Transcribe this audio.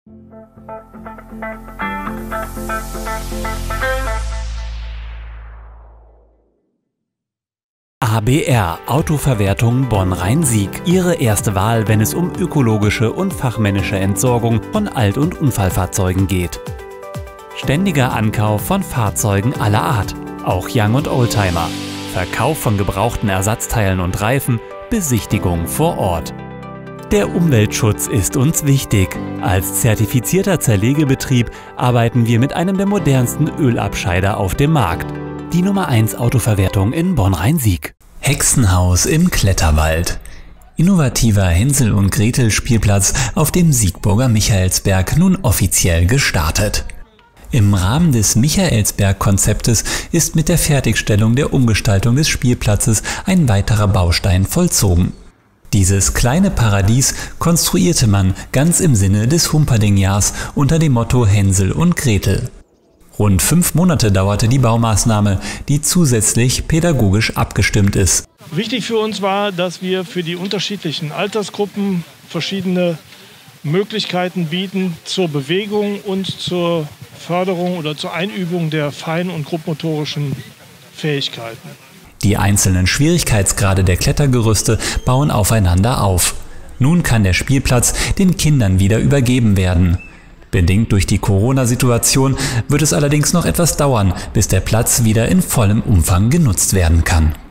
ABR Autoverwertung Bonn-Rhein-Sieg. Ihre erste Wahl, wenn es um ökologische und fachmännische Entsorgung von Alt- und Unfallfahrzeugen geht. Ständiger Ankauf von Fahrzeugen aller Art, auch Young- und Oldtimer. Verkauf von gebrauchten Ersatzteilen und Reifen, Besichtigung vor Ort. Der Umweltschutz ist uns wichtig. Als zertifizierter Zerlegebetrieb arbeiten wir mit einem der modernsten Ölabscheider auf dem Markt. Die Nummer 1 Autoverwertung in Bonn-Rhein-Sieg. Hexenhaus im Kletterwald. Innovativer Hänsel- und Gretel-Spielplatz auf dem Siegburger Michaelsberg nun offiziell gestartet. Im Rahmen des Michaelsberg-Konzeptes ist mit der Fertigstellung der Umgestaltung des Spielplatzes ein weiterer Baustein vollzogen. Dieses kleine Paradies konstruierte man ganz im Sinne des Humperdingjahrs unter dem Motto Hänsel und Gretel. Rund 5 Monate dauerte die Baumaßnahme, die zusätzlich pädagogisch abgestimmt ist. Wichtig für uns war, dass wir für die unterschiedlichen Altersgruppen verschiedene Möglichkeiten bieten zur Bewegung und zur Förderung oder zur Einübung der fein- und grobmotorischen Fähigkeiten. Die einzelnen Schwierigkeitsgrade der Klettergerüste bauen aufeinander auf. Nun kann der Spielplatz den Kindern wieder übergeben werden. Bedingt durch die Corona-Situation wird es allerdings noch etwas dauern, bis der Platz wieder in vollem Umfang genutzt werden kann.